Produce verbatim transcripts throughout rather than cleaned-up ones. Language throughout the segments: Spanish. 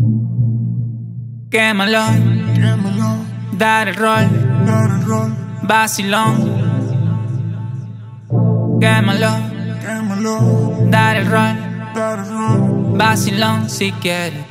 Quémalo, dar el rol, vacilón. Quémalo, dar el rol, vacilón si quieres.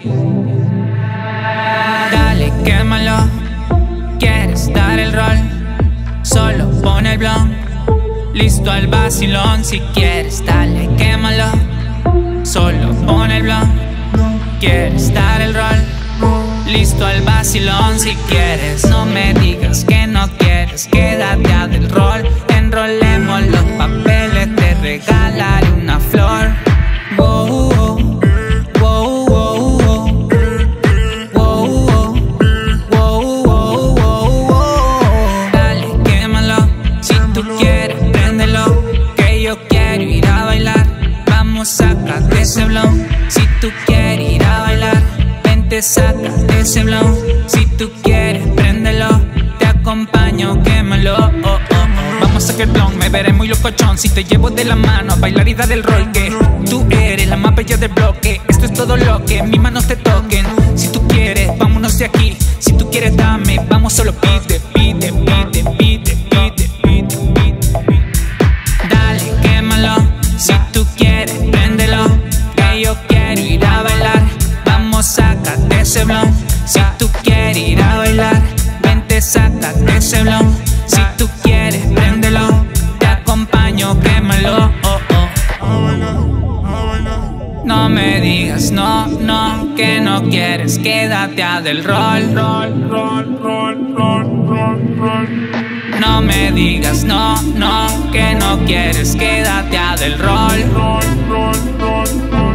Dale, quémalo, quieres dar el rol, solo pon el blon, listo al vacilón si quieres. Dale, quémalo, solo pon el blon, quieres dar el rol, listo al vacilón si quieres. No me digas que no quieres, quédate a del rol. Enrolemos los papeles, te regalaré una flor. Wow, wow, wow, wow, wow, wow, wow, wow, wow. Dale, quémalo, si tú quieres, préndelo, que yo quiero ir a bailar. Vamos, saca de ese blon, si tú quieres ir a bailar. Te saca ese blon, si tú quieres, préndelo, te acompaño, quémalo, oh, oh, oh. Vamos a sacar el blon, me veré muy locochón si te llevo de la mano a bailar y dar el rol. Que tú eres la más bella del bloque, esto es todo lo que mis manos te toquen. Si tú quieres, vámonos de aquí, si tú quieres dame, vamos solo pide, pide, pide, pide, pide, pide, pide. Dale, quémalo, si tú quieres, préndelo, que yo quiero ir a bailar. Sácate ese blon, si tú quieres ir a bailar. Vente, sácate ese blon, si tú quieres, préndelo, te acompaño, quémalo, oh, oh. No me digas no, no, que no quieres, quédate a del rol. No me digas no, no, que no quieres, quédate a del rol.